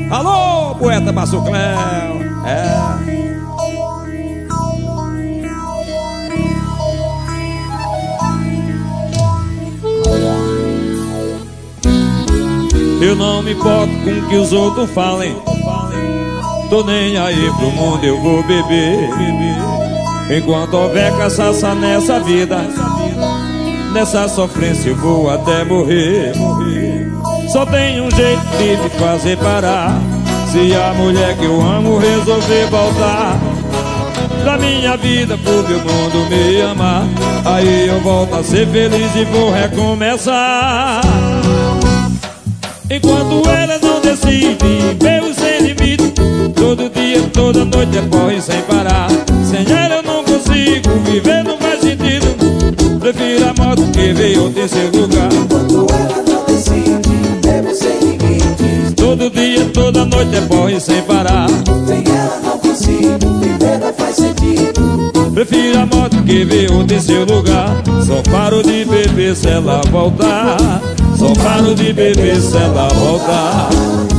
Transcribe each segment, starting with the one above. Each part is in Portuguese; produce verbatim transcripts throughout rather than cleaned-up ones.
Alô, poeta Márcio Cléo. É. Eu não me importo com o que os outros falem. Tô nem aí pro mundo, eu vou beber. Enquanto houver cachaça nessa vida, nessa sofrência eu vou até morrer. Só tem um jeito de me fazer parar. Se a mulher que eu amo resolver voltar da minha vida pro meu mundo me amar, aí eu volto a ser feliz e vou recomeçar. Enquanto ela não decide, meu sem limite, todo dia, toda noite é porre sem parar. Sem ela eu não consigo viver, não faz sentido. Prefiro a moto que veio ao terceiro lugar. Enquanto ela não decide, bebo sem limite, todo dia, toda noite é porre sem parar. sem ela não consigo viver, não faz sentido. Prefiro a moto que veio ao terceiro lugar. Só paro de beber se ela voltar. Só paro de beber se ela voltar.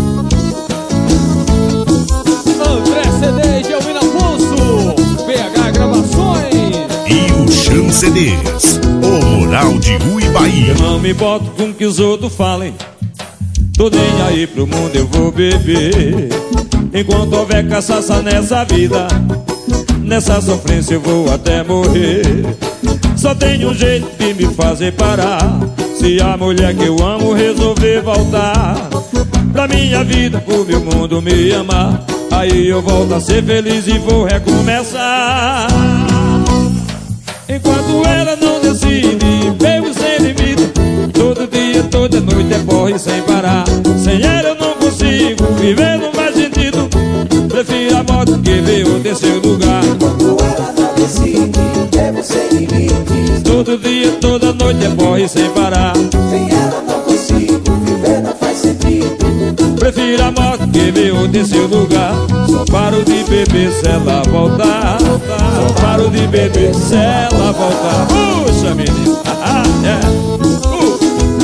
André C D de Almina Afonso, B H Gravações E o Chan C Ds, o Moral de Uibaí. Eu não me boto com o que os outros falem. Tô nem aí pro mundo, eu vou beber. Enquanto houver cachaça nessa vida, nessa sofrência eu vou até morrer. Só tem um jeito de me fazer parar. Se a mulher que eu amo resolver voltar pra minha vida, pro meu mundo me amar, aí eu volto a ser feliz e vou recomeçar. Enquanto ela não decide, bebo sem limite, todo dia, toda noite é porre sem parar. Sem ela eu não consigo viver, não faz sentido. Prefiro a moto que veio ao terceiro lugar. Enquanto ela não decide, bebo sem limite, todo dia, toda noite é porre sem parar. sem ela não consigo viver, não faz sentido. Prefiro a moto que veio ao terceiro lugar. Só paro de beber se ela voltar. Só paro de beber se ela voltar. Puxa, menino. Ah, é. Uh.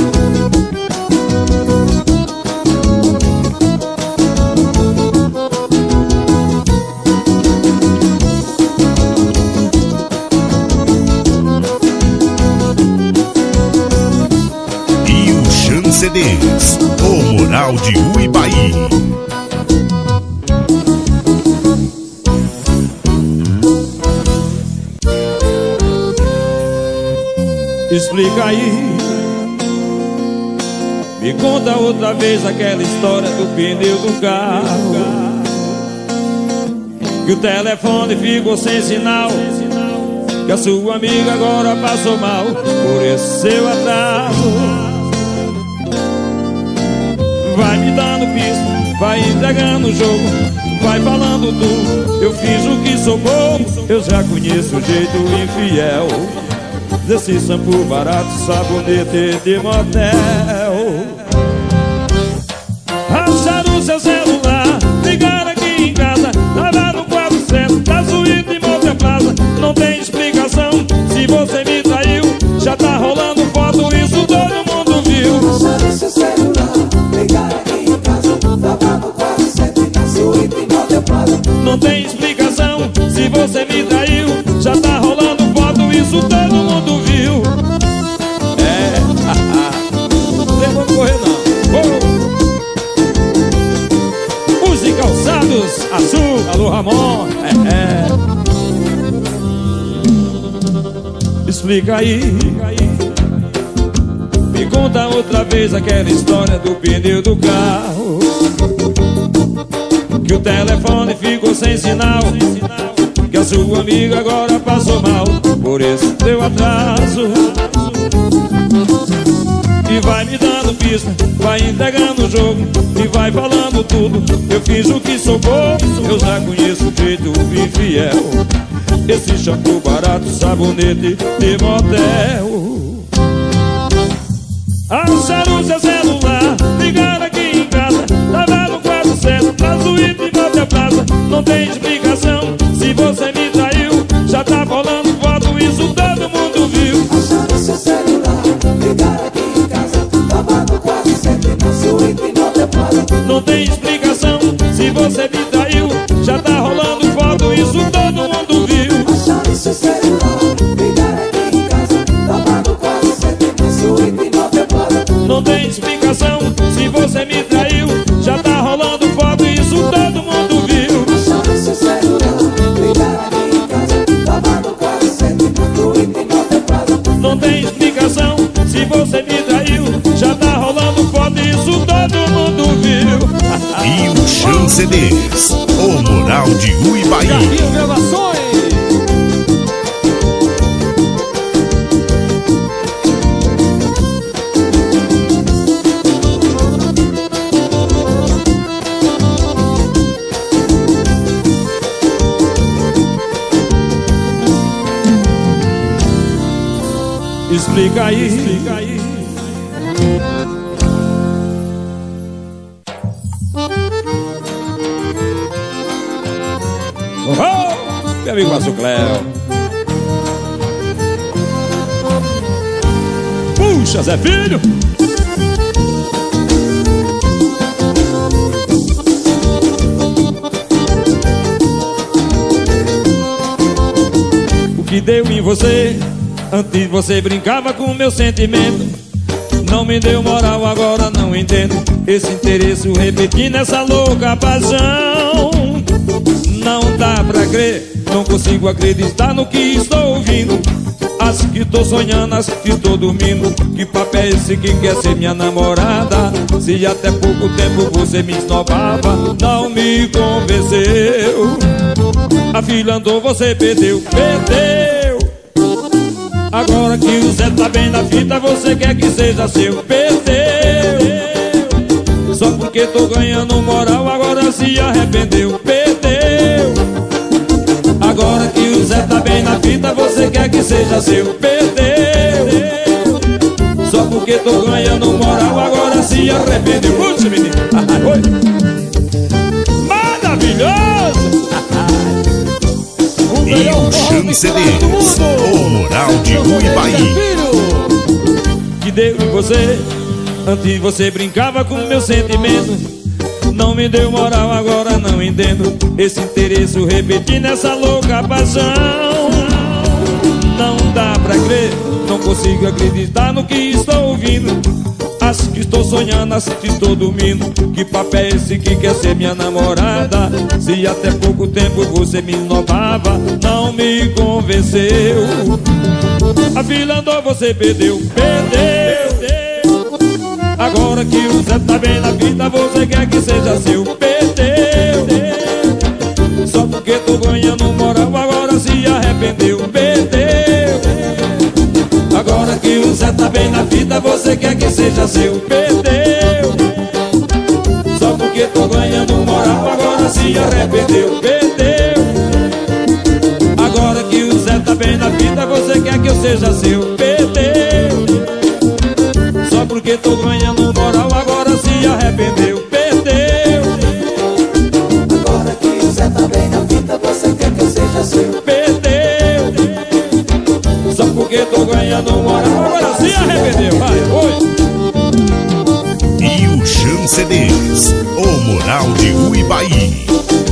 E o Chan C Ds, o Moral de Uibaí. Explica aí, me conta outra vez aquela história do pneu do carro, que o telefone ficou sem sinal, que a sua amiga agora passou mal por esse seu atraso. Vai me dando pista, vai entregando o jogo, vai falando tudo. Eu fiz o que sou bom, eu já conheço o jeito infiel desse shampoo barato, sabonete de motel. Acharam o seu celular, ligaram aqui em casa, tava no quatrocentos, da suíte de Monte Plaza. Não tem explicação, se você me traiu, já tá rolando foto, isso todo mundo viu. Acharam seu celular, ligaram aqui em casa, tava no quatrocentos, da suíte de Monte Plaza. Não tem explicação, se você me traiu, já tá rolando foto, isso todo mundo viu. É, não tem como correr não. Oh. Use calçados azul, alô Ramon. É, é. Explica aí, me conta outra vez aquela história do pneu do carro, que o telefone ficou sem sinal, que a sua amiga agora passou mal por esse teu atraso. E vai me dando pista, vai entregando o jogo, e vai falando tudo. Eu fiz o que sou bom, eu já conheço o jeito infiel esse shampoo barato, sabonete de motel. Acharam o seu celular, ligaram aqui em casa, tava no quatrocentos, na suíte de Monte Plaza. Não tem explicação, se você me traiu, já tá rolando foto, isso todo mundo viu. Acharam seu celular, ligaram aqui em casa, tava no quatrocentos, na suíte de Monte Plaza. Não tem explicação, se você me traiu. Já tá rolando foto, isso todo mundo viu. Acharam seu celular, ligaram aqui em casa. Tava quase setenta, sua hipnose é plaza. Não tem explicação, se você me traiu. Já tá rolando foto, isso todo mundo viu. Acharam seu celular, ligaram aqui em casa. Tava quase setenta, sua hipnose é plaza. Não tem explicação, se você me traiu. Já tá rolando foto, isso todo mundo viu. E o Chan C Ds, o Moral de Uibaí. Gavinho Gravações. Explica aí, explica aí. Oh, meu amigo Márcio Cléo. Puxa, Zé Filho. O que deu em você? Antes você brincava com o meu sentimento. Não me deu moral, agora não entendo. Esse interesse eu repeti nessa louca paixão. Não dá pra crer, não consigo acreditar no que estou ouvindo. Acho que estou sonhando, acho que estou dormindo. Que papo é esse que quer ser minha namorada? Se até pouco tempo você me esnobava, não me convenceu. A filha andou, você perdeu, perdeu. Agora que o Zé tá bem na fita, você quer que seja seu. Perdeu. Só porque tô ganhando moral, agora se arrependeu. Perdeu. Agora que o Zé tá bem na fita, você quer que seja seu. Perdeu. Só porque tô ganhando moral, agora se arrependeu. Puxa, menino. Oi. Maravilhoso. E o Chan C Ds, o Moral de Uibaí. Que deu em você? Antes você brincava com meu sentimento. Não me deu moral, agora não entendo. Esse interesse eu repeti nessa louca paixão. Não dá pra crer, não consigo acreditar no que estou ouvindo. Acho que estou sonhando, acho que estou dormindo. Que papo é esse que quer ser minha namorada? Se até pouco tempo você me inovava, não me convenceu. A fila andou, você perdeu, perdeu. Agora que o Zé tá bem na vida, você quer que seja seu. Perdeu. Só porque tô ganhando moral, agora se arrependeu. Perdeu. Agora que o Zé tá bem na vida, você quer que seja seu. Perdeu. Só porque tô ganhando moral, agora se arrependeu. Perdeu. Agora que o Zé tá bem na vida, você quer que eu seja seu. Perdeu. Só porque tô ganhando moral, agora se arrependeu. Perdeu. Agora que o Zé tá bem na vida, você quer que eu seja seu. Perdeu. Só porque tô ganhando moral, agora se arrependeu. Vai, oi. E o Chan C Ds, o Moral de Uibaí.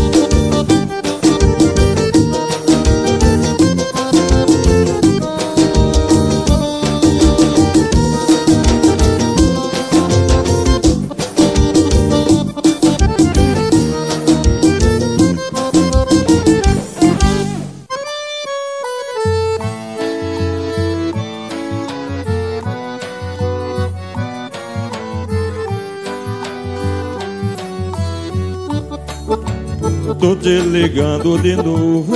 Tô te ligando de novo,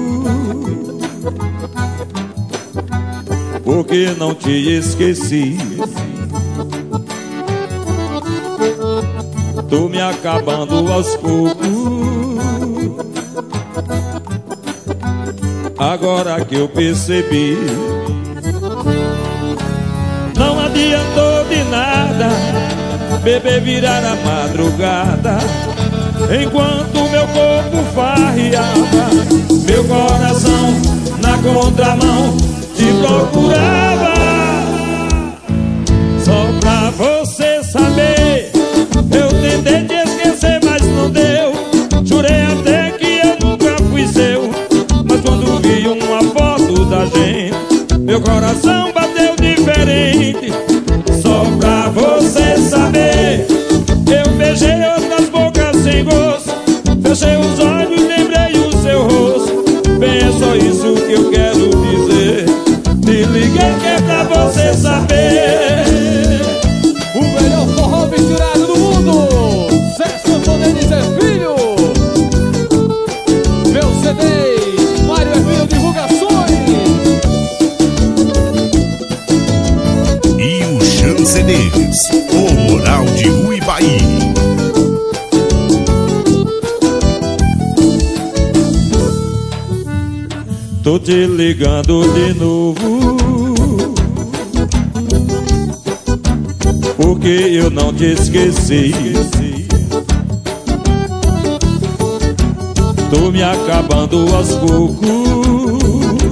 porque não te esqueci. Tô me acabando aos poucos, agora que eu percebi. Não adiantou de nada beber virar a madrugada, enquanto meu corpo farreava, meu coração na contramão te procurava. Só pra você saber, eu tentei te tô te ligando de novo, porque eu não te esqueci. Tô me acabando aos poucos,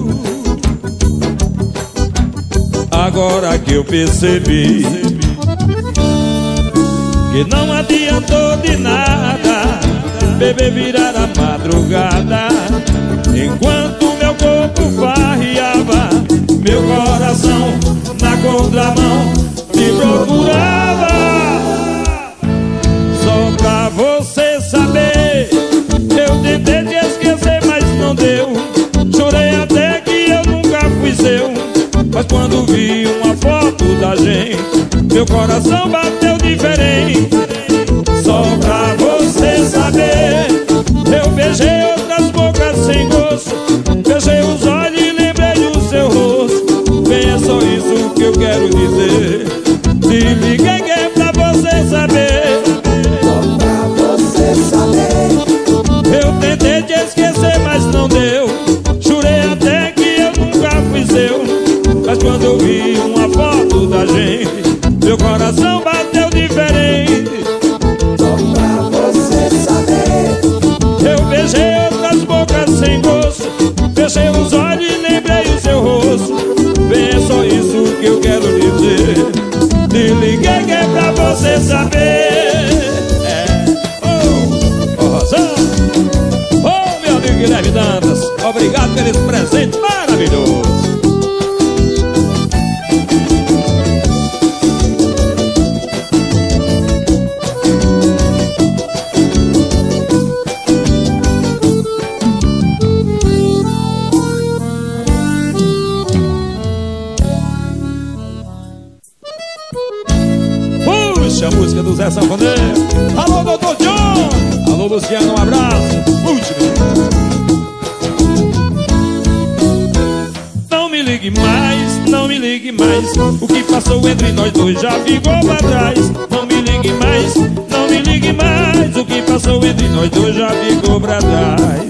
agora que eu percebi que não adiantou de nada beber virar a madrugada. Enquanto meu corpo farreava, meu coração na contramão te procurava. Só pra você saber, eu tentei te esquecer, mas não deu. Chorei até que eu nunca fui seu, mas quando vi uma foto da gente, meu coração bateu diferente. Só pra você saber, eu beijei outras bocas sem gosto, fechei os olhos e lembrei do seu rosto. Bem, é só isso que eu quero dizer. Te liguei que é pra você saber. Só pra você saber, eu tentei te esquecer, mas não deu. Jurei até que eu nunca fui seu, mas quando eu vi uma foto da gente, meu coração bateu diferente. só pra você saber, Eu beijei outras bocas sem gosto, fechei os olhos e lembrei o seu rosto. Bem, é só isso que eu quero dizer. Te liguei que é pra você saber. É. Oh, oh, Rosão. Oh, meu amigo Guilherme Dantas, obrigado por esse presente maravilhoso. Puxa a música do Zé Sanfoneiro. Alô, doutor John. Alô, Luciano, um abraço. Último. Não me ligue mais, não me ligue mais. O que passou entre nós dois já ficou pra trás. Não me ligue mais, não me ligue mais. O que passou entre nós dois já ficou pra trás.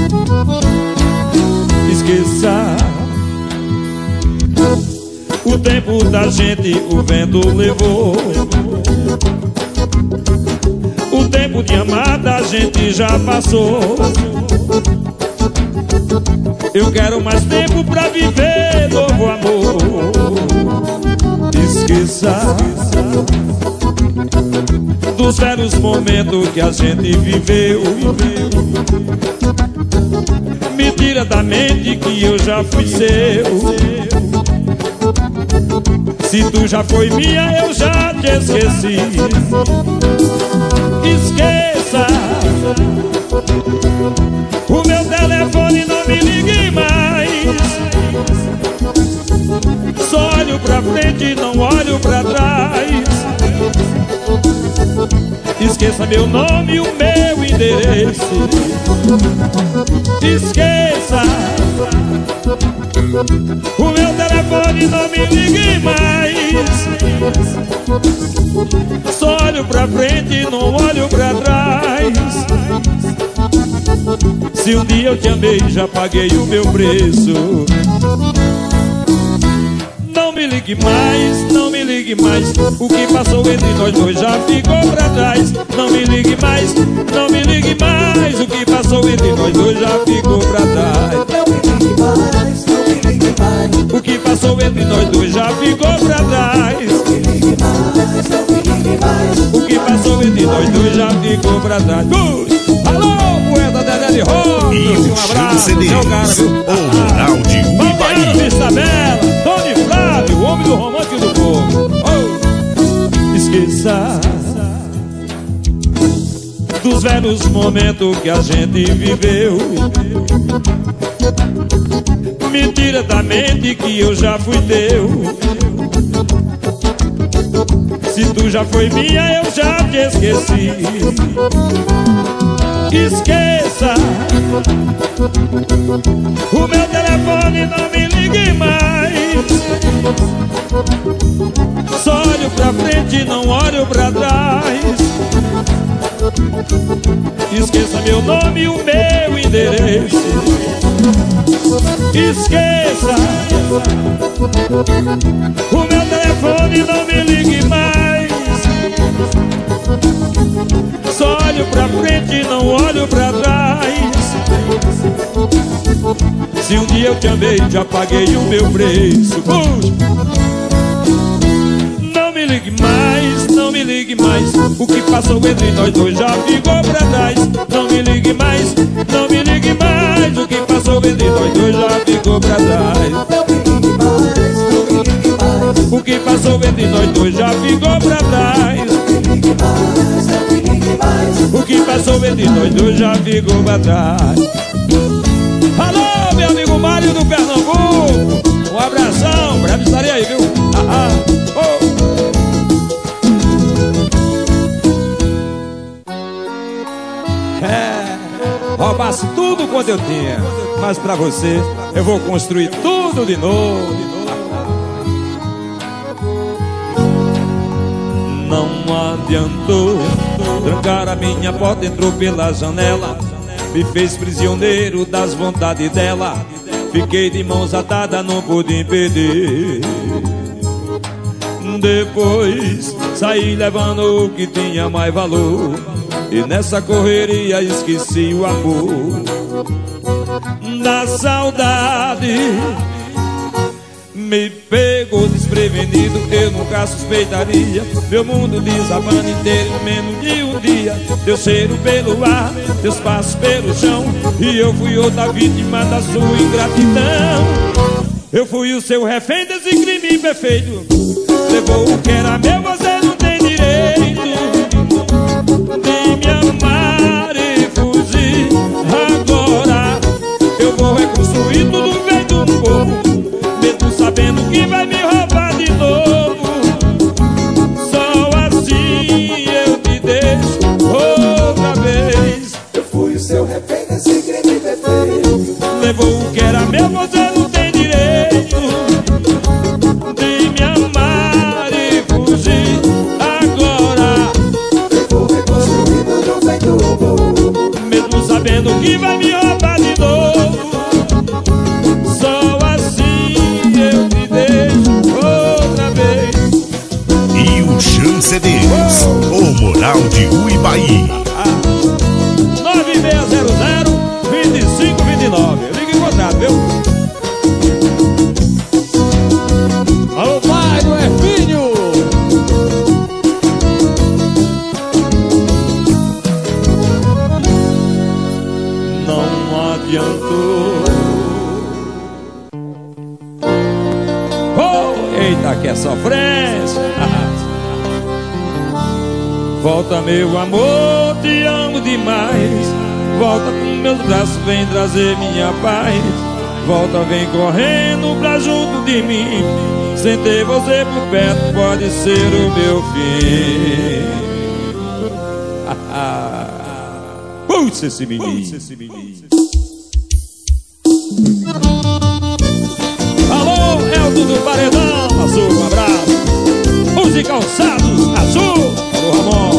Esqueça o tempo da gente, o vento levou. O tempo de amar da gente já passou. Eu quero mais tempo pra viver novo amor. Esqueça dos velhos momentos que a gente viveu. Me tira da mente que eu já fui seu. Se tu já foi minha, eu já te esqueci. Esqueça o meu telefone, não me ligue mais. Só olho pra frente, não olho pra trás. Esqueça meu nome e o meu endereço. Esqueça o meu telefone, não me ligue mais. Só olho pra frente, não olho pra trás. Se um dia eu te amei, já paguei o meu preço. Não me ligue mais, não me ligue mais. O que passou entre nós dois já ficou pra trás. Não me ligue mais, não me ligue mais. O que passou entre nós dois já ficou pra trás. não me ligue mais, não me ligue mais, O que passou entre nós dois já ficou pra trás. não me ligue mais, não me ligue mais. O que passou entre nós dois já ficou pra trás. Puxa. Alô, poeta Dedé de Rosa. E Um o abraço, C D seu cara, S, viu? o Moral de Palmeiras, Uibaí. Isabela, Tony Flávio, o homem do romântico do povo. Oh. Esqueça dos velhos momentos que a gente viveu. Me tira da mente que eu já fui teu. Se tu já foi minha, eu já te esqueci. Esqueça o meu telefone, não me ligue mais. Só olho pra frente, não olho pra trás. Esqueça meu nome e o meu endereço. Esqueça o meu telefone, não me ligue mais. Só olho pra frente e não olho pra trás. Se um dia eu te amei, já paguei o meu preço. Puxa. Não me ligue mais, não me ligue mais. O que passou entre nós dois já ficou pra trás. Não me ligue mais, não me ligue mais. O que passou entre nós dois já ficou pra trás. O que passou entre nós dois já ficou pra trás. O que passou entre nós dois já ficou pra trás. Alô, meu amigo Mário do Pernambuco, um abração, breve estarei aí, viu? Ah, ah, oh. É, roubasse tudo quanto eu tinha, mas pra você eu vou construir tudo de novo. Não adiantou, trancar a minha porta, entrou pela janela, me fez prisioneiro das vontades dela. Fiquei de mãos atadas, não pude impedir. Depois saí levando o que tinha mais valor, e nessa correria esqueci o amor. Da saudade me pegou desprevenido, eu nunca suspeitaria. Meu mundo desabando inteiro em menos de um dia. Teu cheiro pelo ar, teus passos pelo chão, e eu fui outra vítima da sua ingratidão. Eu fui o seu refém desse crime perfeito. Levou o que era meu, você não tem direito de me amar e fugir. Agora eu vou reconstruir tudo feito um pouco, mesmo sabendo que vai me roubar de novo. Só assim eu te deixo outra vez. Eu fui o seu refém desse crime perfeito. Levou o que era meu, você não tem direito de me amar e fugir. Agora eu vou reconstruir tudo feito um pouco, mesmo sabendo que vai me roubar de novo. Só assim eu te deixo outra vez. E o Chance Deles, o Moral de Uibaí. nove seis zero zero, dois cinco dois nove. Liga em contrato, viu? Alô, pai do Hermínio. Não adiantou. Oh, eita, que é sofrência. Volta, meu amor, te amo demais. Volta pros meus braços, vem trazer minha paz. Volta, vem correndo pra junto de mim. Sem ter você por perto pode ser o meu fim. Puxa esse menino. Alô, Elton do Paredão, Azul, um abraço. Música Calçados, Azul. Alô, Ramon.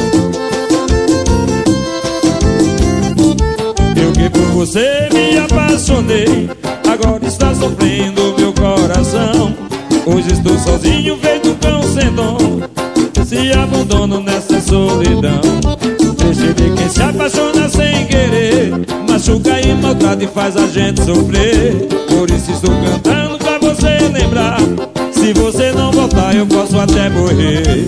Eu que por você me apaixonei, agora está sofrendo meu coração. Hoje estou sozinho, feito um cão sem dom, se abandono nessa solidão. Percebi quem se apaixona sem querer, machuca e maltrata e faz a gente sofrer. Por isso estou cantando pra você lembrar, se você não voltar eu posso até morrer.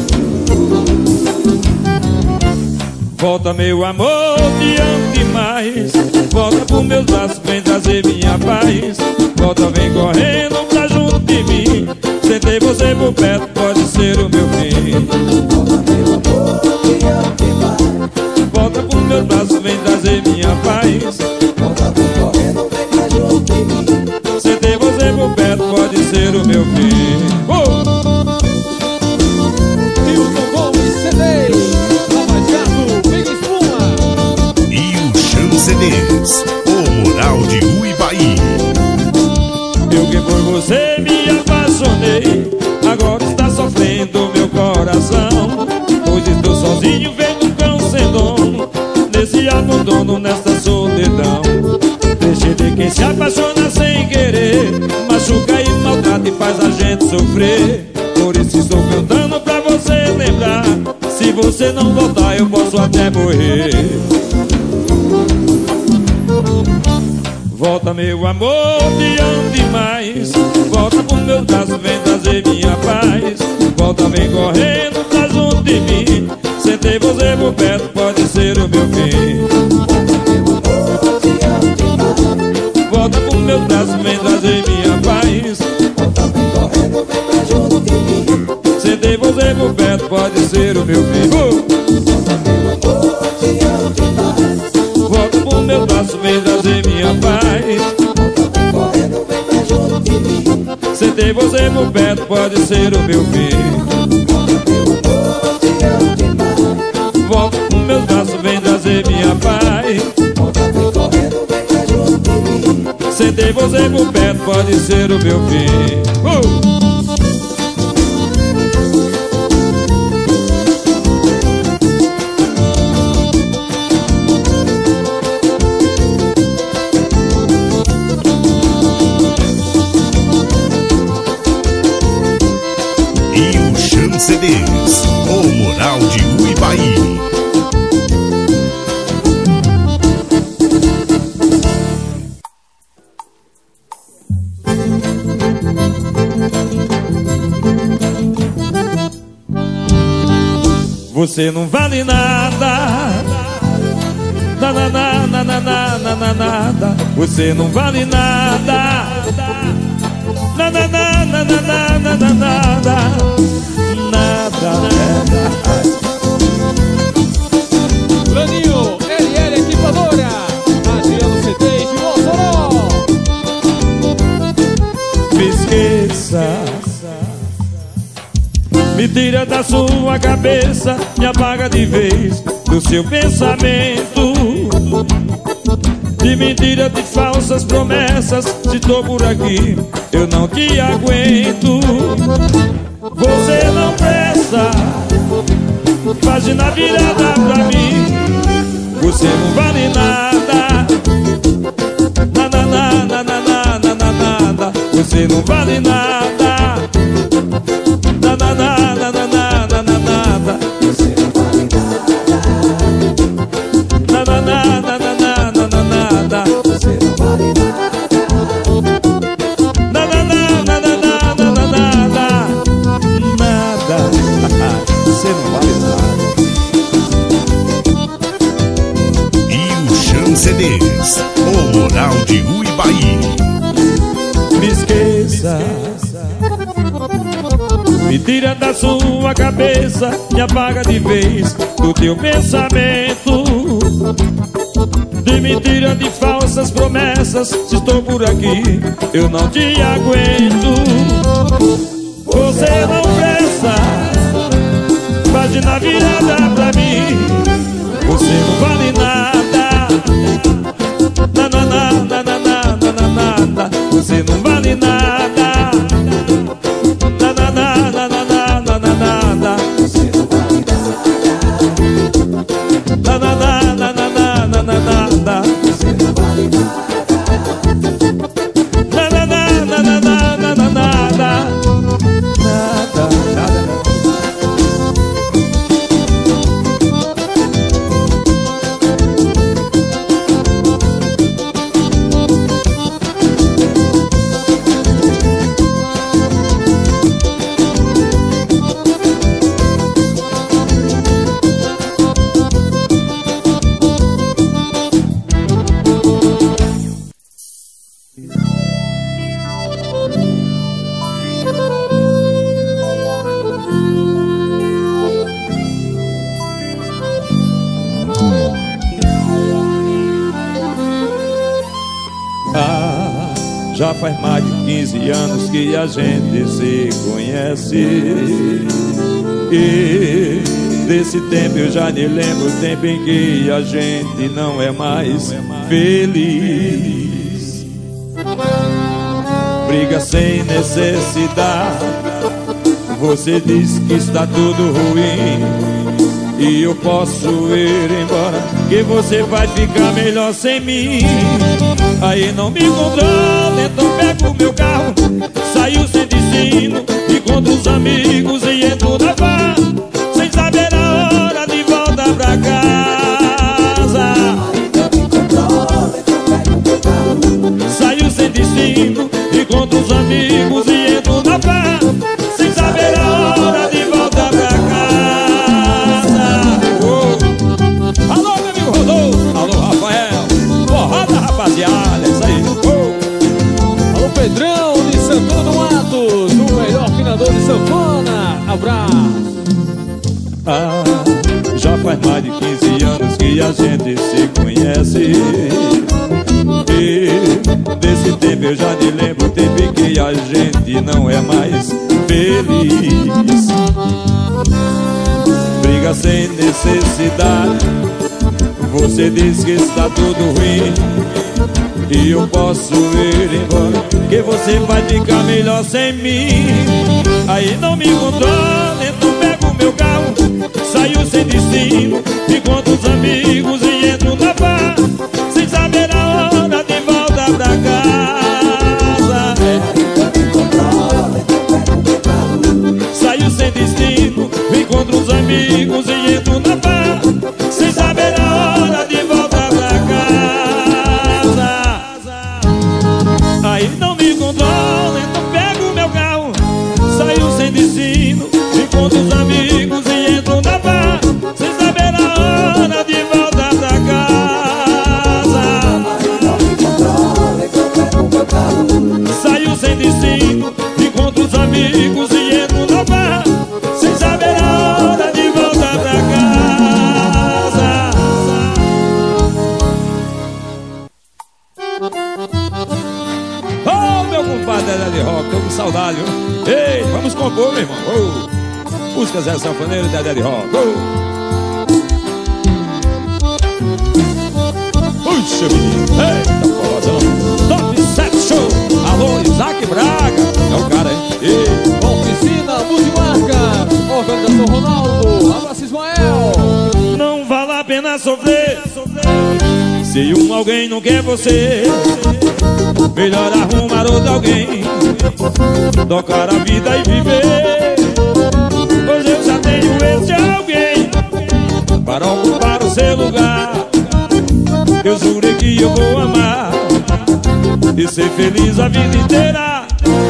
Volta, meu amor, te amo demais. Volta pros meus braços, vem trazer minha paz. Volta, vem correndo pra junto de mim. Sem ter você por perto pode ser o meu fim. Volta pros meus braços, vem trazer minha paz. volta vem correndo, vem pra junto de mim. Sem ter você por perto pode ser o meu fim. Oh! Wilson Gomes C D, Lava Jato, Big Espuma. E o Chance Deles, o Moral de Uibaí. Eu que por você me apaixonei, agora está sofrendo meu coração. Hoje estou sozinho, vendo um cão sem se apaixona sem querer, machuca e maltrata e faz a gente sofrer. Por isso estou cantando pra você lembrar. Se você não voltar eu posso até morrer. Volta meu amor, te amo demais. Volta pro meu braço, vem trazer minha paz. Volta, vem correndo pra junto de mim. Sentei você por perto, pode ser o meu fim. Volta pro meu braço, vem trazer minha paz. Volta, vem correndo, vem pra junto de mim. Sentei você por perto, pode ser o meu fim. uh! Volta, meu amor, te amo demais. Volta pro meu braço, vem trazer minha paz. Volta, vem correndo, vem pra junto de mim. Sentei você por perto, pode ser o meu fim. Volta, meu amor, te amo demais. Volta pro meu braço, vem trazer minha paz. Volta, vem correndo, vem pra junto de mim. Sentei você por perto, pode ser o meu fim. uh! C Ds, o Moral de Uibaí. Você não vale nada, na na na na na na na na nada. Você não vale nada, na na na na na na na na nada. Nada. Laninho, L L Equipadora, Adriano C D de Mossoró. Me esqueça, me tira da sua cabeça, me apaga de vez do seu pensamento. De mentira, de falsas promessas, se tô por aqui, eu não te aguento. Você não presta, página virada pra mim. Você não vale nada, na na na na na na na na nada. Você não vale nada, na na na na na na na na nada. Você não vale nada, Na na na na na na na na nada. você não vale nada. Na na na na na na na na nada. Nada. Você não vale nada. E o Chan C Ds, o Moral de Uibaí. Me esqueça, me tira da sua cabeça, me apaga de vez do teu pensamento. De mentira, de falsas promessas, se estou por aqui, eu não te aguento. Você não presta, página virada pra mim. Você não vale nada, na na na na na na na na nada. Você não vale nada, na na na na na na na na nada. Você não vale Na nada, na na na na na na na nada. você não vale nada. Na na na na na na na na nada. Nada, nada. Ah, já faz mais de quinze anos que a gente se conhece. E desse tempo eu já nem lembro o tempo em que a gente não é mais feliz. Briga sem necessidade, você diz que está tudo ruim. e eu posso ir embora, que você vai ficar melhor sem mim. Aí não me controla, então pego meu carro, saio sem destino, encontro os amigos e entro na van, sem saber a hora de voltar pra casa. Saio sem destino, encontro os amigos e entro na van, sem saber a hora de voltar pra casa. Oh. Alô, meu amigo Rodolfo. Alô, Rafael. Porrada, rapaziada, é isso aí. Oh. Alô, Pedrão de Santana do Matos, o melhor afinador de sanfona. Abraço. Ah, já faz mais de quinze anos que a gente se conhece, e desse tempo eu já me lembro, o tempo em que a gente não é mais feliz. Briga sem necessidade, você diz que está tudo ruim, e eu posso ir embora, que você vai ficar melhor sem mim. Aí não me controla, então pego meu carro, saio sem destino, encontro os amigos e entro na van, sem saber a hora de voltar pra casa. Saio sem destino, encontro os amigos e entro na van, sem saber a hora de voltar pra casa. Aí não me controla, então pego meu carro, saio sem destino, encontro os amigos e entro na van, sem saber a hora de voltar pra casa. Saio sem destino, encontro os amigos e entro na van, sem saber a hora de voltar pra casa. Oh, meu compadre Dedé de Rock, tô com saudade, viu? Ei, vamos compor, meu irmão. Oh. Música Zé Sanfoneiro e Dedé de Rock. Oh. Puxa, menino. Eita, forrozão. Top sete Show. Alô, Isaac Braga. É o cara, hein? Ei. Oficina Multimarca, organização Ronaldo. Abraço, Ismael. Não vale a pena sofrer se um alguém não quer você. Melhor arrumar outro alguém, tocar a vida e viver. Pois eu já tenho esse alguém para ocupar o seu lugar. Eu jurei que eu vou amar e ser feliz a vida inteira.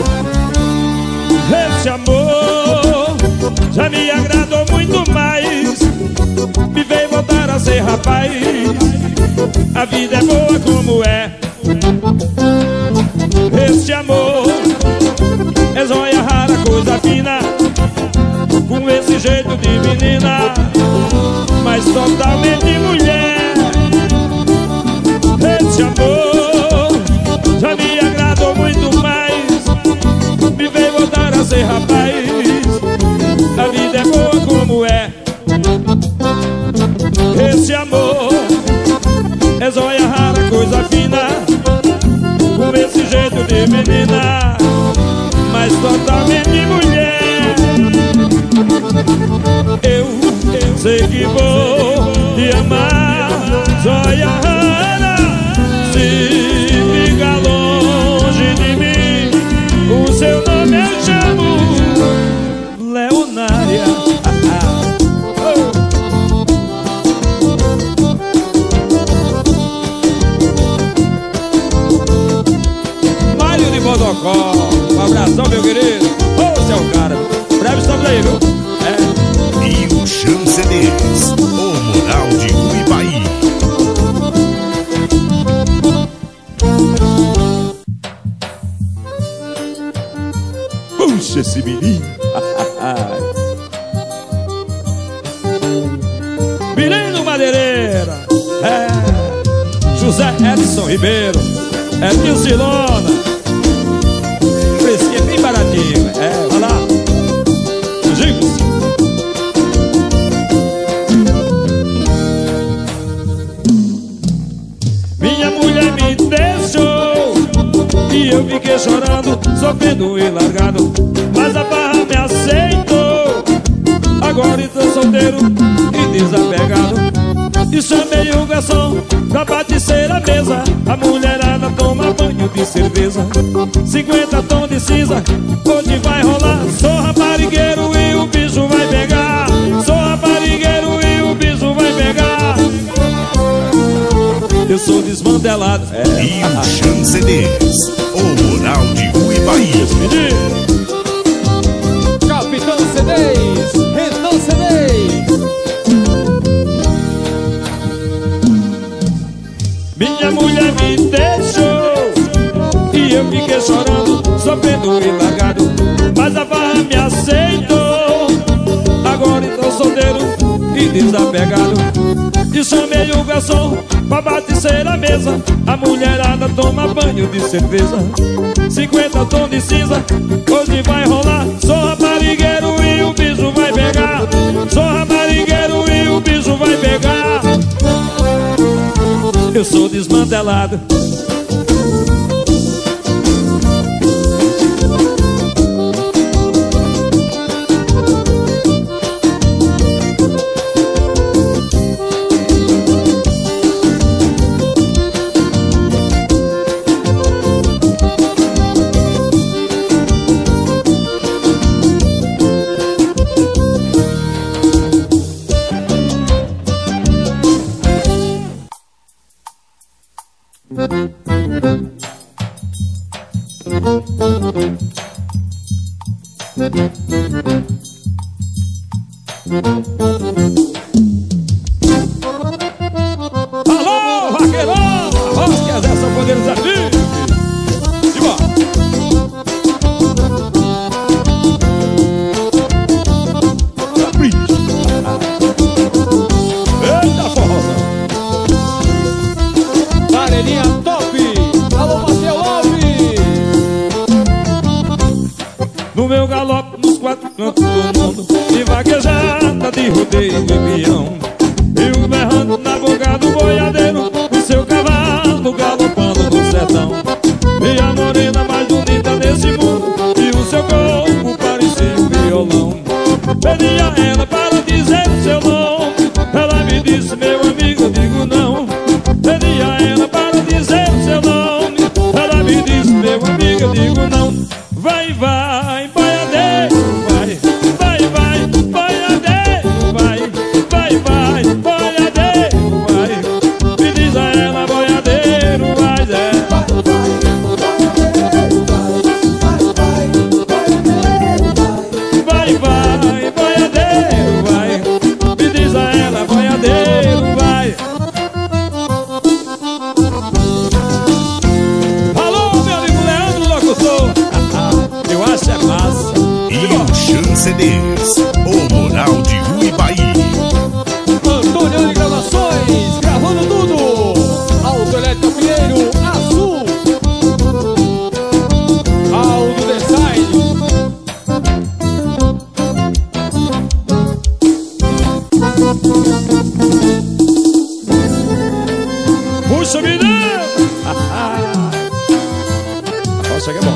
Esse amor já me agradou muito mais, me veio voltar a ser rapaz. A vida é boa como é. Esse amor é joia rara, coisa fina, com esse jeito de menina, mas totalmente mulher. Esse amor já me agradou muito mais, me veio voltar a ser rapaz. A vida é boa como é. Esse amor é joia rara, coisa fina, com esse jeito de menina, mas totalmente mulher. Eu, eu sei que vou te amar, joia rara, se ficar longe de mim. O seu nome eu chamo Leonária. Mário de Bodocó, um abração, meu querido. Ô, oh, seu cara, breve estamos aí, viu? É. E o Chancedes, o Moral de Uibaí. Puxa esse menino. Menino Madeireira. É. José Edson Ribeiro. É Nilcilona. Fresquinha bem baratinho. É, vai lá. Gigos. Minha mulher me deixou e eu fiquei chorando, sofrendo e largado, mas a barra me aceitou. Agora estou solteiro e desapegado. E chamei o garçom pra batecer a mesa. A mulherada toma banho de cerveja. Cinquenta tons de cinza, hoje vai rolar. Sou raparigueiro e o bicho vai pegar. Sou raparigueiro e o bicho vai pegar. Eu sou desmantelado. É. E o Chan C Ds, o Moral de Uibaí. Capitão C Ds, Renan C Ds. Minha mulher me deixou e eu fiquei chorando, sofrendo e largado. Mas a barra me aceitou. Agora estou solteiro e desapegado. E chamei o garçom pra batecer a mesa. A mulherada toma banho de cerveja. Cinquenta tons de cinza, hoje vai rolar. Sou raparigueiro e o bicho vai pegar. Sou raparigueiro e o bicho vai pegar. Eu sou desmantelado. Alô, vaqueirão! Vamos que as essa poder desafio! E bora! Eita, forrozão! Farelinha top! Alô, Marcelo Alves! No meu galope, nos quatro cantos do mundo, de vaquejada, de rodeio e peão. Eu berrando na boca do boiadeiro, o seu cavalo galopando no sertão. E a morena mais bonita desse mundo, e o seu corpo parecia um violão. Pedi a ela para dizer o seu nome. Ela me disse, meu amigo, eu digo não. Pedi a ela para dizer o seu nome. Ela me disse, meu amigo, eu digo não. Vai, vai, boiadeiro, vai. Vai, vai, boiadeiro, vai. Vai, vai, boiadeiro, vai. Me diz a ela, boiadeiro, vai, é. Vai, vai, boiadeiro, vai. Me diz a ela, boiadeiro, vai. Alô, meu amigo Leandro Locutor. Eu acho é massa. E o Chan C Ds, o Moral de Uibaí. Antônio de Gravações, gravando tudo. Autoelétrica Pinheiro, Azul. Aldo Design. Puxa, menino! Agora chega é bom.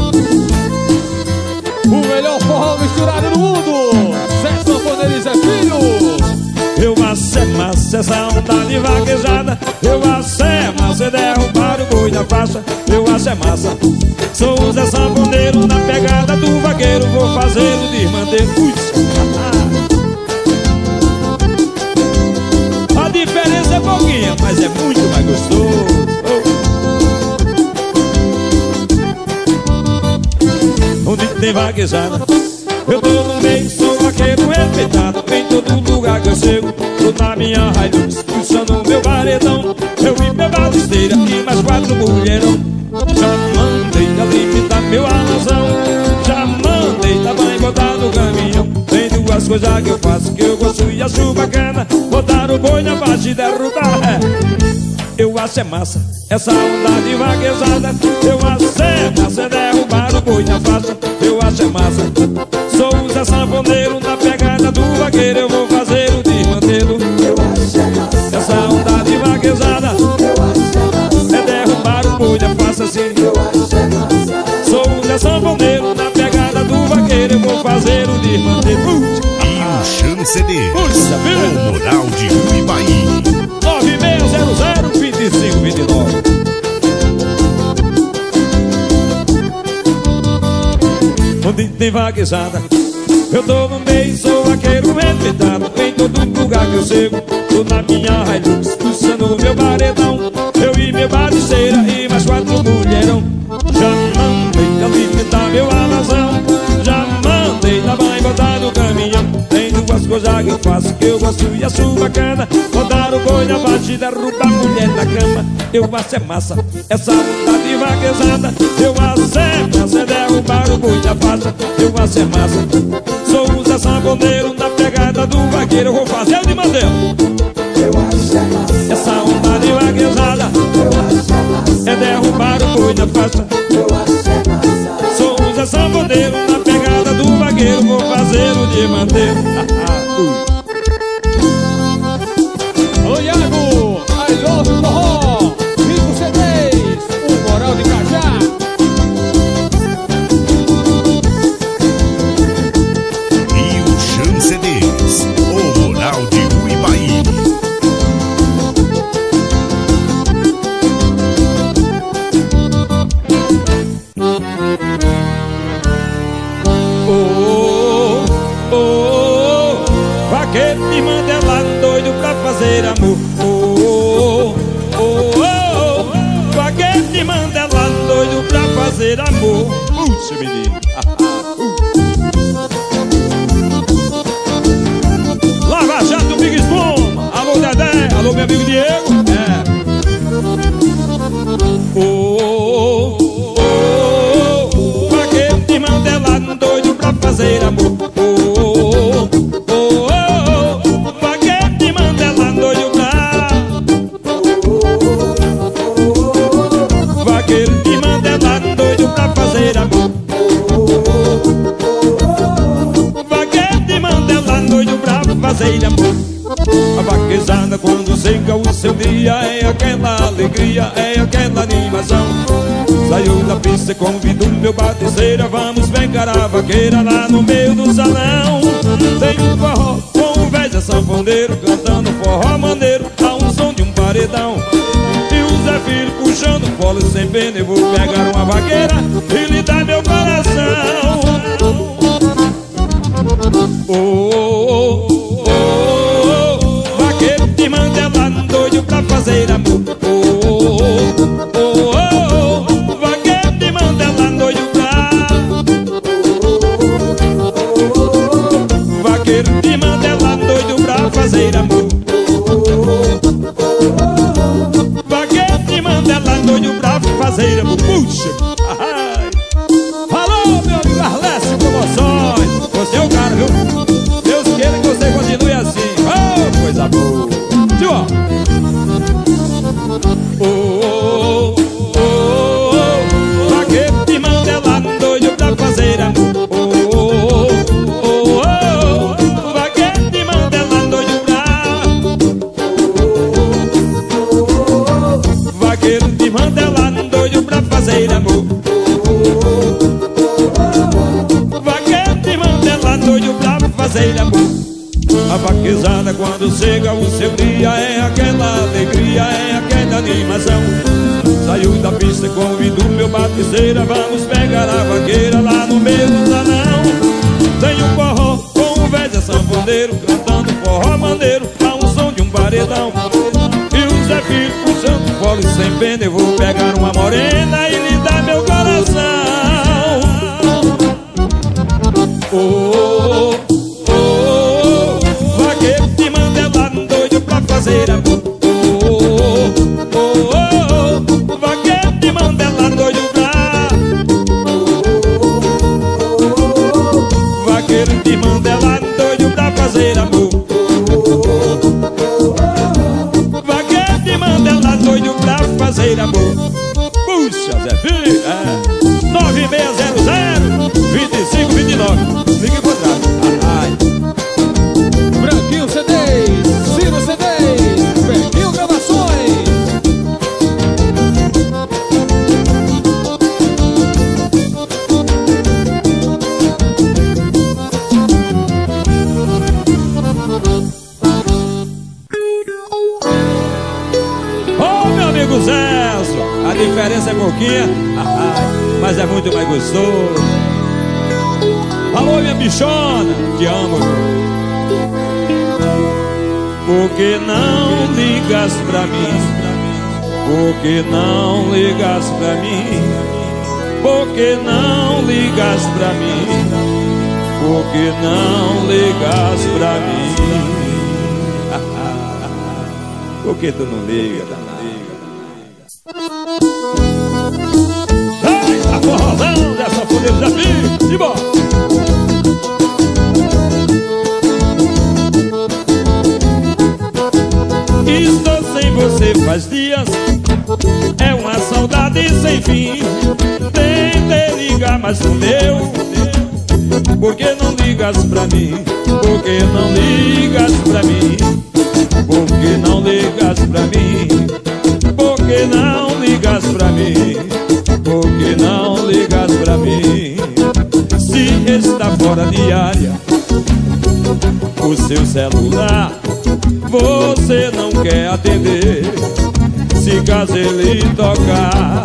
O melhor forró misturado do mundo. Zé Sanfoneiro e Zé Filho. Eu acho é massa essa onda de vaquejada. Eu acho é massa derrubar o boi na faixa. Eu acho é massa. Sou o Zé Sanfoneiro na pegada do vaqueiro. Vou fazer o desmanteiro. A diferença é pouquinha, mas é muito mais gostoso. Onde tem vaquejada, eu tô no meio, sou vaqueiro respeitado. Em todo lugar que eu chego, tô na minha Hilux, puxando meu paredão. Eu vi minha balisteira e mais quatro mulherão. Já mandei da limitar meu arrasão. Já mandei da banho botar no caminhão. Tem duas coisas que eu faço que eu gosto e acho bacana: botar o boi na baixa e derrubar. É. Eu acho é massa essa onda de vaquejada. Eu acho é massa derrubar o boi na faixa. Eu acho é massa. Sou o Zé Sanfoneiro na pegada do vaqueiro. Eu vou fazer o desmantelo. Eu acho é massa. Essa onda de vaquejada Eu acho é massa. é derrubar o boi na faixa assim. Eu acho é massa. Sou o Zé Sanfoneiro na pegada do vaqueiro. Eu vou fazer o desmantelo. E o Chan C Ds, Puxa vida! o Moral tem vaquejada. Eu tô no meio, sou vaqueiro respeitado. Em todo lugar que eu chego, tô na minha Hilux, puxando o meu paredão. Eu e minha bariceira e mais quatro mulherão. Já mandei alimentar meu alazão, já mandei dar banho e botar no caminhão. Tem duas coisas que eu faço que eu gosto e acho bacana: botar o boi na batida, derrubar a mulher na cama. Eu acho é massa essa vontade vaquejada. Eu acho é massa é derrubar o boi na faixa. Eu acho é massa. Sou o Zé Sanfoneiro na pegada do vaqueiro. Eu vou fazer o de Mandeu. Eu acho é massa. Essa vontade vaquejada. Eu acho é massa. É derrubar o boi na faixa. Eu acho é massa. Sou o Zé Sanfoneiro na pegada do vaqueiro. Vou fazer o de Mandeu. Alô, Iago, I love forró, Rico C Ds, o Moral de Cajá. E o Chan C Ds, o Moral de Uibaí. Oh, oh, oh, vaqueiro de Mandela doido pra fazer amor. Oh, oh, oh, oh, vaqueiro de Mandela doido pra fazer amor. Puxa, menino. Lava Jato Big Spoon. Alô, Dedé. Alô, meu amigo Diego. É. Oh, oh, oh, oh, vaqueiro de Mandela doido pra fazer amor. Oh, oh, oh, oh, vaqueiro de Mandela doido pra. Vaqueiro de Mandela doido pra fazer amor. Vaqueiro de Mandela doido pra fazer amor. A vaquejada quando chega o seu dia é aquela alegria, é aquela animação. Saiu da pista, convido meu baticeira, vamos pegar a vaqueira lá no meio do salão. Tem um forró com o velho sanfoneiro cantando forró maneiro, dá um som de um paredão. E o Zé Filho puxando polo sem pena. Eu vou pegar uma vaqueira e lhe dar meu coração. Oh, oh, oh, oh, oh, vaqueiro de Mandela doido pra fazer amor. Oh, oh, oh, oh, oh, vaqueiro de Mandela doido pra. Vaqueiro de Mandela doido pra fazer amor. Vaqueiro de Mandela doido pra fazer amor. Puxa! Ai. Alô, meu amigo Arlésio Promoções. Você é o cara, viu? Deus queira que você continue assim. Oh, coisa boa. Tio, ó. Oh, oh, oh, oh, oh, vaqueiro de Mandela doido pra fazer amor. Oh, oh, oh, oh, oh, vaqueiro de Mandela doido pra. Vaqueiro de Mandela doido pra fazer amor. Vaqueiro de Mandela doido pra fazer amor. A vaquejada quando chega o seu dia é aquela alegria, é aquela animação. Saiu da pista, convido meu baticeira, vamos pegar a vaqueira lá no meio do salão. Tem um forró com o velho sanfoneiro cantando forró maneiro, dá um som de um paredão. E o Zé Filho puxando polo sem pena. Eu vou pegar uma morena e lhe dar meu coração. Oh, oh, oh, oh, vaqueiro de Mandela doido pra fazer amor. Oh, oh, oh, oh, vaqueiro de Mandela doido pra. Vaqueiro de Mandela doido pra fazer amor. Vaqueiro de Mandela doido pra fazer amor. Puxa, Zé Filho, é nove seis zero zero, dois cinco dois nove. Ligue por trás. Ai. Branquinho C Ds, Ciro C Ds, Branquinho Gravações. Ô, meu amigo Zécio, a diferença é pouquinha, mas é muito mais gostoso. Alô, minha bichona, te amo. Por que não ligas pra mim? Por que não ligas pra mim? Por que não ligas pra mim? Por que não ligas pra mim? Por que tu não liga, danada? Ai, tá forrozão dessa foder desafio. E bora! Estou sem você faz dias, é uma saudade sem fim. Tentei ligar, mas não deu. Por que não ligas pra mim? Por que não ligas pra mim? Por que não ligas pra mim? Por que não ligas pra mim? Por que não ligas pra mim? Se está fora de área o seu celular, você não quer atender. Se caso ele tocar,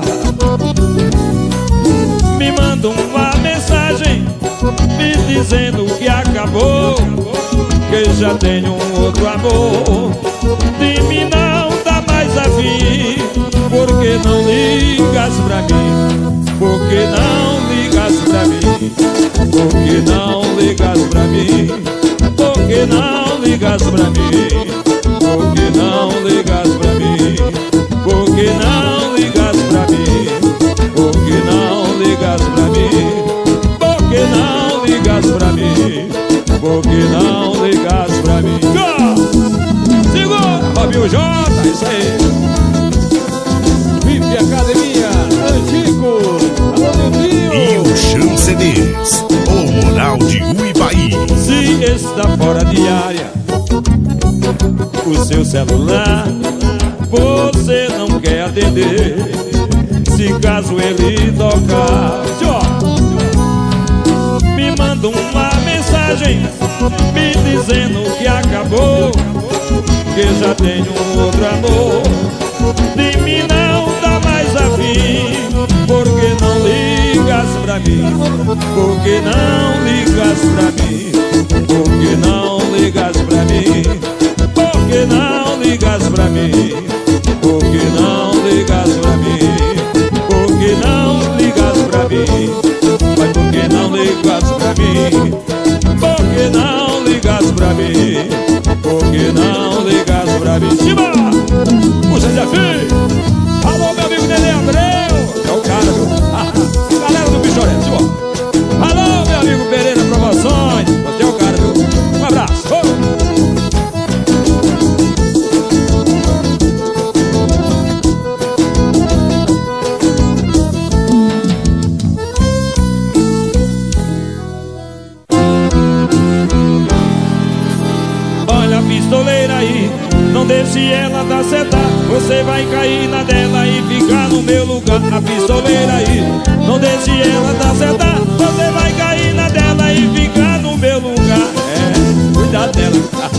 me manda uma mensagem me dizendo que acabou, que já tenho um outro amor. De mim não dá mais a fim. Por que não ligas pra mim? Por que não ligas pra mim? Por que não ligas pra mim? Por que não ligas pra mim? Por que não ligas pra mim? Por que não ligas pra mim? Por que não ligas pra mim? Por que não ligas pra mim? Por que não ligas pra mim? Segura, Robinho J, isso aí. Vive Academia, Antigo, alô Nildinho. E o Chan C Ds, o Moral de Uibaí. Se está fora de área o seu celular, você não quer atender. Se caso ele tocar, me manda uma mensagem me dizendo que acabou, que já tenho um outro amor. De mim não dá mais a fim. Por que não ligas pra mim? Por que não ligas pra mim? Por que não ligas pra mim? Por que não ligas pra mim? Por que não ligas pra mim? Por que não ligas pra mim? Mas por que não ligas pra mim? Por que não ligas pra mim? Por que não ligas pra mim? Cima! Puxa, desafio! Alô, meu amigo Nenê Abreu! É o cara, viu? Galera do Bichorete, ó! Alô, meu amigo Pereira Promoções! Você é o cara, viu? Um abraço! Oh! Pistoleira aí, não deixe ela dar seta. Você vai cair na dela e ficar no meu lugar. A pistoleira aí, não deixe ela dar seta. Você vai cair na dela e ficar no meu lugar. É, cuidado dela.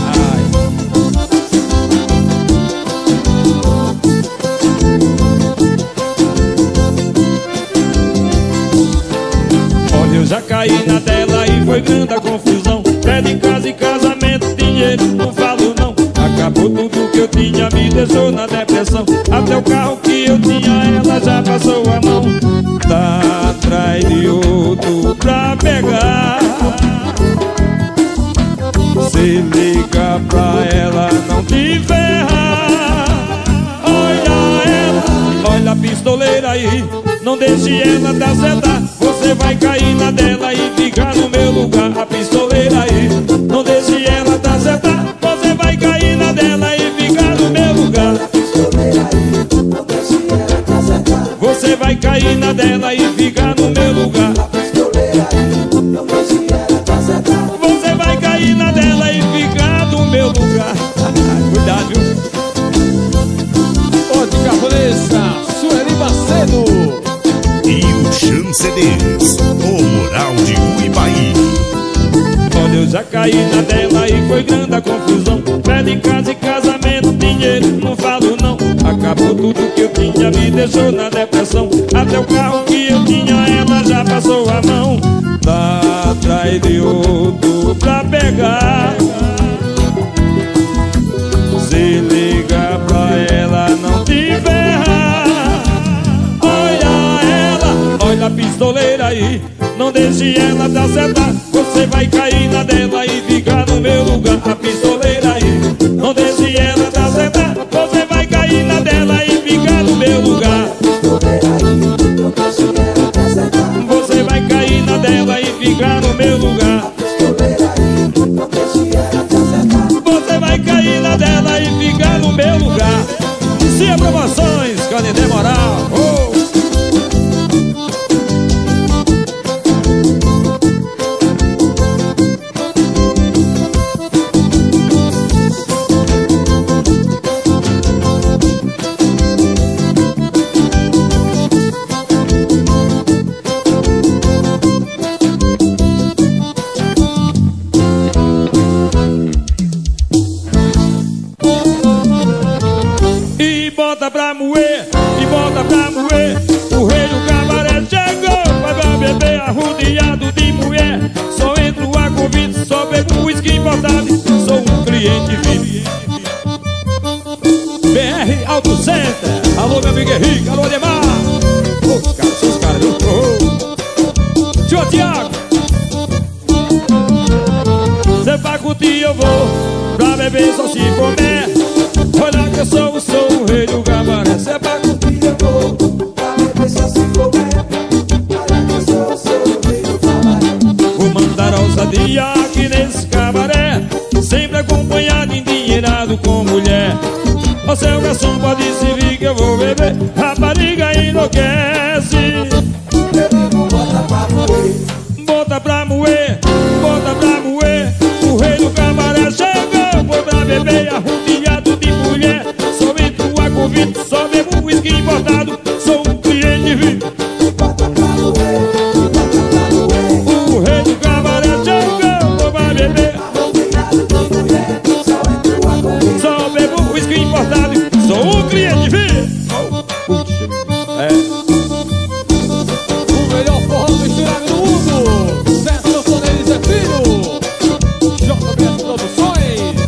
Olha, eu já caí na dela e foi grande a confusão. Pede casa e casamento, dinheiro, não falo não. Acabou tudo que eu tinha, me deixou na depressão. Até o carro que eu tinha, ela já passou a mão. Tá atrás de outro pra pegar. Se liga pra ela, não te ferrar. Olha ela, olha a pistoleira aí, não deixe ela dar seta. Você vai cair na dela e ficar no meu lugar. A pistoleira aí, não deixe ela dar seta. Você vai cair na dela e ficar no meu lugar. A pistoleira aí, não deixe ela dar seta. Você vai cair na dela e ficar no meu lugar. A pistoleira aí, não deixe ela dar seta. Você vai cair na dela e ficar no meu lugar. Cuidado, viu? Ô de Caponesa, Sueli Macedo. E o Chan C Ds, o Moral de Uibaí. Olha, eu já caí na dela e foi grande a confusão. Pede casa e casamento, dinheiro, não falo não. Acabou tudo que eu tinha, me deixou na depressão. Até o carro que eu tinha, ela já passou a mão. Tá atrás sai de outro pra pegar. Se liga pra ela não te ferrar. Olha ela, olha a pistoleira aí, não deixe ela te acertar. Você vai cair na dela e ficar no meu lugar. A pistoleira aí, não deixe ela te acertar. Você vai cair na dela e ficar no meu lugar. Você vai cair na dela e ficar no meu lugar. Você vai cair na dela e ficar no meu lugar. Se é promoções, Canindé Moral. Oh! Bota pra moer, e bota pra moer. O rei do cabaré chegou, vai pra beber arrodeado de mulher. Só entro a convite, só bebo whisky importado. Sou um cliente V I P. B R Auto Center. Alô, meu amigo Henrique, alô, Ademar. Ô, oh, cara, seus caras, viu? Oh. Tio Tiago, cê vai curtir, eu vou pra beber só se comer. Olha que eu sou, sou o rei do cabaré. Cê vai curtir, eu vou pra beber só se comer. Olha que eu sou, sou o rei do cabaré. Vou mandar ousadia aqui nesse cabaré, sempre acompanhado, endinheirado com mulher. O seu garçom pode se vir que eu vou beber. Rapariga enlouquece. Bota pra moer, bota pra moer, bota pra moer. O rei do cabaré chegou, vou pra beber arrodeado de mulher. Só entro a convite, só bebo whisky importado. Sou um cliente V I P. O rei do cabaré chegou, vou pra beber arrodeado de mulher. Só entro a convite, só bebo whisky importado. Sou um cliente V I P. É. O melhor forró misturado no mundo. Sérgio Sonelis é filho. J B S Produções.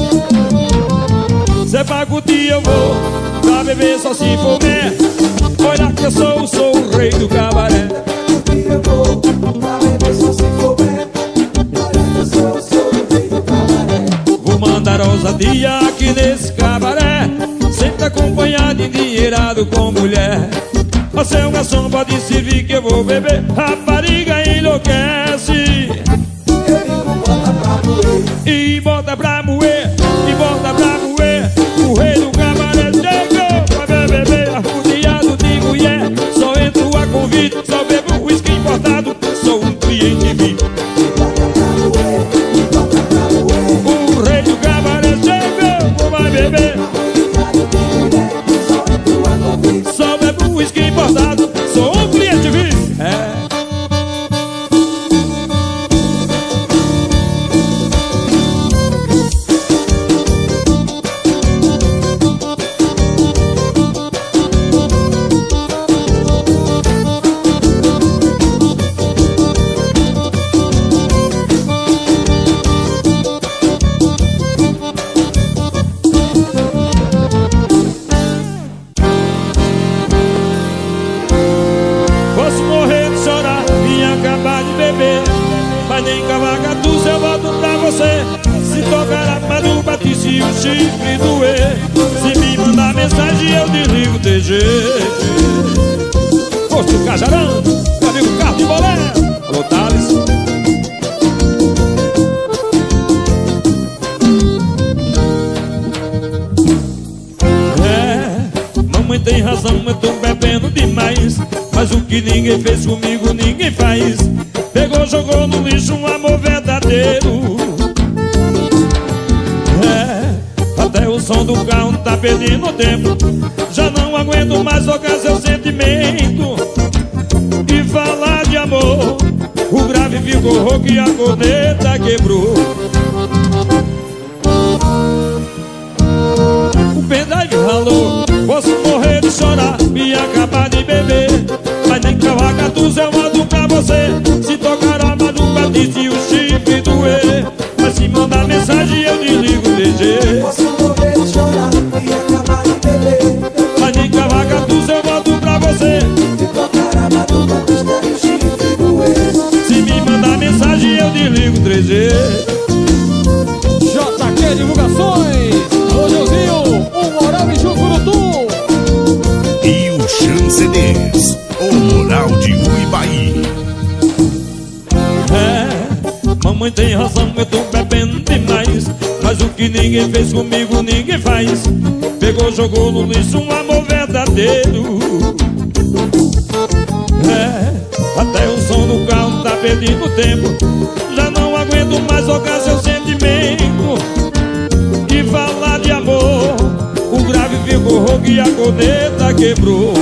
Cê vai curtir, eu vou pra beber só se for mer. Olha que eu sou, sou o rei do cabaré. Eu vou pra beber só se for mer. Olha que eu sou, sou o rei do cabaré. Vou mandar ousadia aqui nesse cabaré, sempre acompanhado, endinheirado com mulher. Você é um garçom, pode servir que eu vou beber. Rapariga enlouquece. E bota pra moer, e bota pra moer. O rei do cabaré chegou, vai beber arrodeado de mulher. Só entro a convite, só bebo whisky importado. Sou um cliente V I P. O rei do cabaré chegou, vai beber, só bebo whisky importado. Sou um cliente V I P. É. Mas nem cavacatu eu volto pra você. Se tocar a maduba, se o chifre doer. Se me mandar mensagem eu desligo o T G. Posto Cajarão, meu amigo Carlos de Bolé. Alô, Thales. É, mamãe tem razão, eu tô bebendo demais. Mas o que ninguém fez comigo, ninguém faz. Pegou, jogou no lixo um amor verdadeiro. É, até o som do carro tá perdendo tempo. Já não aguento mais tocar seu sentimento. E falar de amor, o grave ficou rouco e a corneta quebrou. O pendrive ralou, posso morrer de chorar e acabar de beber. Mas nem cavacatu eu mando pra você. Se tocar a maduba, disse o Mamãe tem razão, eu tô bebendo demais, mas o que ninguém fez comigo, ninguém faz. Pegou, jogou no lixo um amor verdadeiro. É, até o som do carro tá perdendo tempo. Já não aguento mais tocar seu sentimento. E falar de amor, o grave ficou rouco e a corneta quebrou.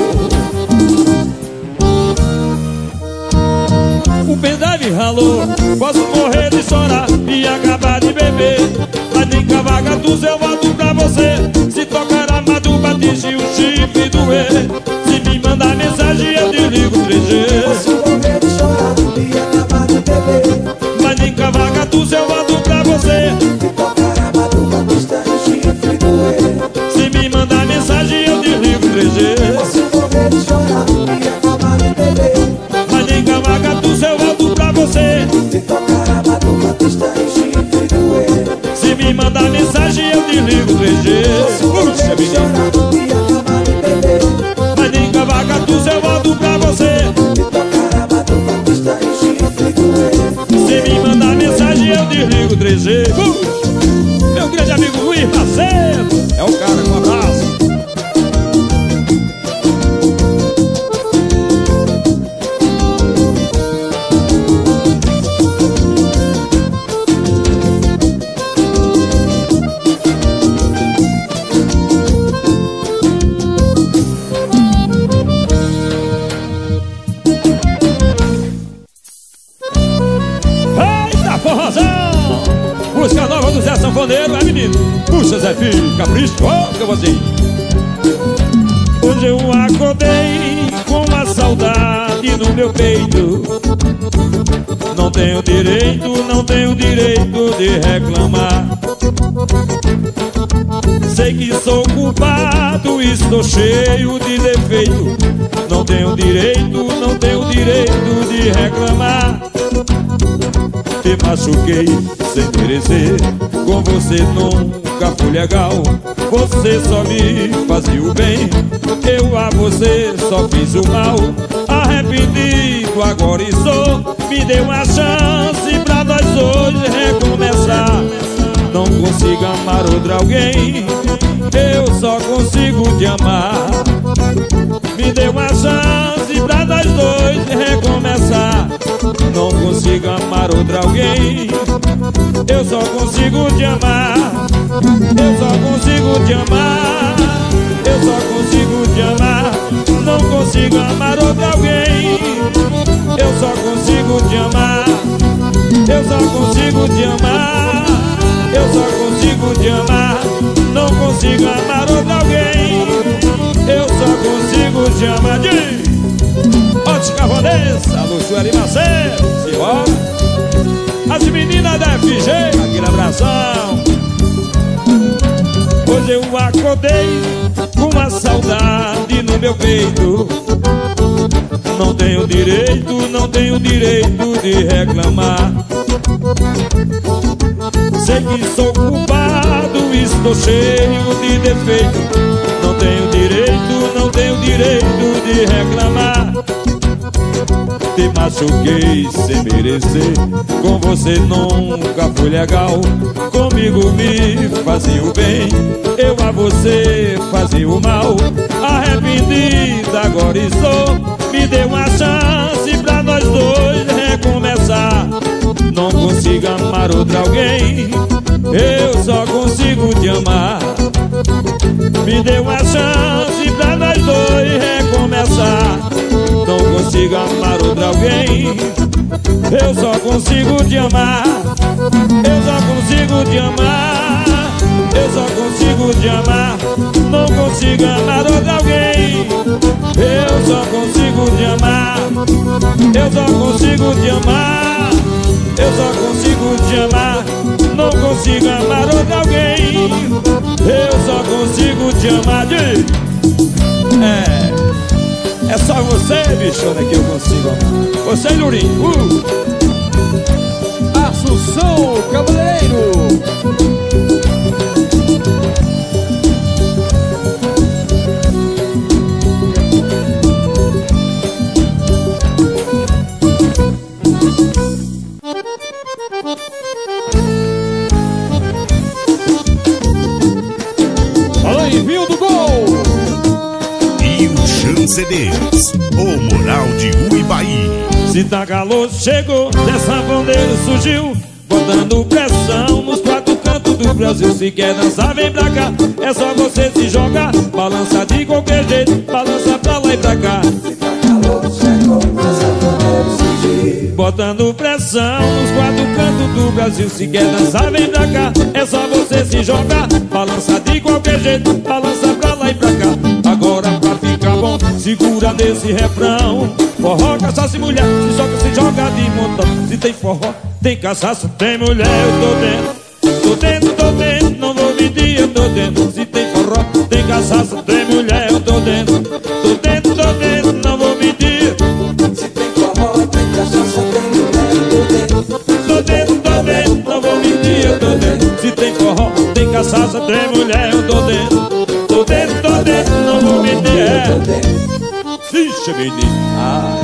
O pendrive ralou, posso morrer de chorar e acabar de beber, mas nem cavagatus eu volto pra você. Se tocar a maduba, atingir o chifre doer. Se me mandar mensagem eu desligo o três G. Posso morrer de chorar e acabar de beber, Mas nem cavagatus eu volto pra você. se tocar a maduba, pista e chifre doer. Se me mandar mensagem eu desligo o três G. Posso morrer de chorar e acabar de beber, Mas nem cavagatus eu volto pra você. se tocar a maduba, pista e chifre doer. Se me mandar mensagem eu desligo o três G. Puxa, menina. E acabar de beber, Mas nem cavagatus eu volto pra você. se tocar a maduba, pista e chifre doer. Se me mandar mensagem eu desligo o três G. Puxa. Meu grande amigo Luiz Macedo é o cara, com um abraço. Eita, forrozão! Música nova do Zé Sanfoneiro, é menino? Puxa, Zé Filho, capricho, ó, que eu vou assim. Hoje eu acordei com uma saudade no meu peito. Não tenho direito, não tenho direito de reclamar. Sei que sou culpado, estou cheio de defeito. Não tenho direito, não tenho direito de reclamar. Te machuquei sem merecer, com você nunca fui legal. Você só me fazia o bem, eu a você só fiz o mal. Arrependido agora estou, me dê uma chance pra nós hoje recomeçar. Não consigo amar outra alguém, eu só consigo te amar. Me dê uma chance pra nós dois recomeçar. Não consigo amar outra alguém, eu só consigo te amar. Eu só consigo te amar, eu só consigo te amar. Não consigo amar outra alguém, eu só consigo te amar. Eu só consigo te amar, eu só consigo te amar. Não consigo amar outra alguém, eu só consigo te amar. De Ótica Vanessa, alô, Sueli Macedo, simbora. As meninas da F G, aquele abração. Hoje eu acordei com uma saudade no meu peito. Não tenho direito, não tenho direito de reclamar. Sei que sou culpado, estou cheio de defeito. Não tenho direito, não tenho direito de reclamar. Te machuquei sem merecer, com você nunca fui legal. Comigo me fazia o bem, eu a você fazia o mal. Arrependido agora estou, me dê uma chance pra nós dois recomeçar. Não consigo amar outra alguém, eu só consigo te amar. Me dê uma chance pra nós dois recomeçar. Não consigo amar outra alguém, eu só consigo te amar. Eu só consigo te amar, eu só consigo te amar. Não consigo amar outra alguém, eu só consigo te amar. Eu só consigo te amar, eu só consigo te amar. Não consigo amar outra alguém, eu só consigo te amar. É, é só você, bichona, que eu consigo amar. Você, Lurinho. uh. Assunção, cavalheiro. C Ds, o Moral de Uibaí. Se tá calor, chegou, dessa bandeira surgiu, botando pressão nos quatro cantos do Brasil. Se quer dançar, vem pra cá, é só você se jogar. Balança de qualquer jeito, balança pra lá e pra cá. Se tá calor, chegou, dessa bandeira surgiu, botando pressão nos quatro cantos do Brasil. Se quer dançar, vem pra cá, é só você se jogar. Balança de qualquer jeito, balança pra lá e pra cá. Agora pra ficar bom, segura nesse refrão. Forró, cachaça e mulher, se joga, se joga de montão. Se tem forró, tem cachaça, tem mulher, eu tô dentro. Tô dentro, tô dentro, não vou mentir, eu tô dentro. Se tem forró, tem cachaça, tem mulher, eu tô dentro. Tô dentro, tô dentro, não vou mentir. se tem forró, tem cachaça, tem mulher, eu tô dentro. Tô dentro, tô dentro, não vou mentir, eu tô dentro. Se tem forró, tem cachaça, tem mulher, eu tô dentro. Tô dentro, tô dentro, não vou mentir, é. Ficha, menino. Ah.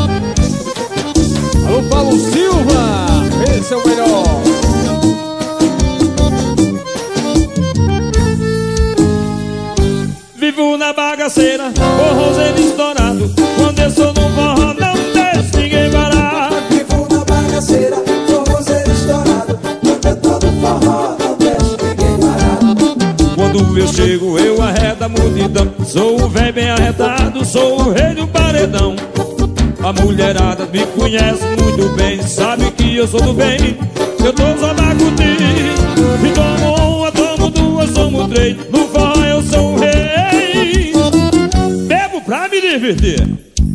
Alô, Paulo Silva, esse é o melhor. Vivo na bagaceira, forrozeiro estourado. Quando eu sou no forró, não deixo ninguém parar. Vivo na bagaceira, forrozeiro estourado. Quando eu tô no forró, não deixo ninguém parar. Quando eu chego, eu arredo a multidão. Sou o velho bem arretado, sou o rei do paredão. A mulherada me conhece muito bem, sabe que eu sou do bem. Eu tô só pra curtir, e tomo uma, tomo duas, tomo três. No forró eu sou o rei, bebo pra me divertir.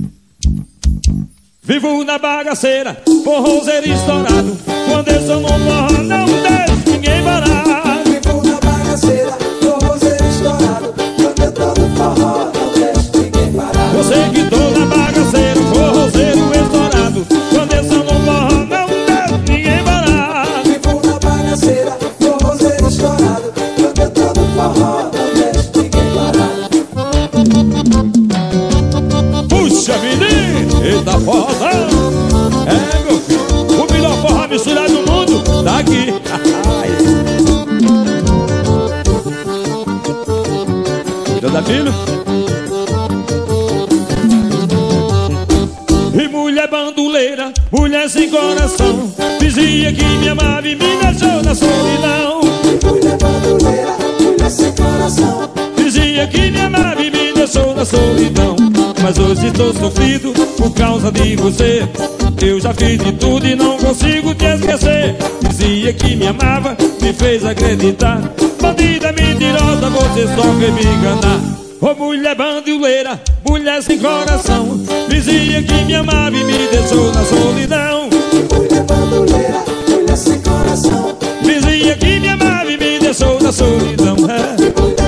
Vivo na bagaceira, forrozeiro estourado. Quando eu sou no forró, não deixo ninguém parar. Vivo na bagaceira, forrozeiro estourado. Quando eu tô no forró, não deixo ninguém parar. Eu sei que tô na bagaceira, forrozeiro estourado. Quando eu sou no forró, não deixo ninguém parar. Vivo na bagaceira, forrozeiro estourado. Quando eu tô no forró, não deixo ninguém parar. Puxa, menino, eita forró. É, meu filho, o melhor forró misturado do mundo tá aqui. Toda filho. E mulher bandoleira, mulher sem coração, dizia que me amava e me deixou na solidão. Mulher bandoleira, mulher sem coração, Dizia que me amava e me deixou na solidão. Mas hoje estou sofrido por causa de você. Eu já fiz de tudo e não consigo te esquecer. Dizia que me amava, me fez acreditar. Bandida mentirosa, você só quer me enganar. Ô mulher bandoleira, mulher sem coração, dizia que me amava e me deixou na solidão. mulher bandoleira, mulher sem coração, Dizia que me amava e me deixou na solidão. É. mulher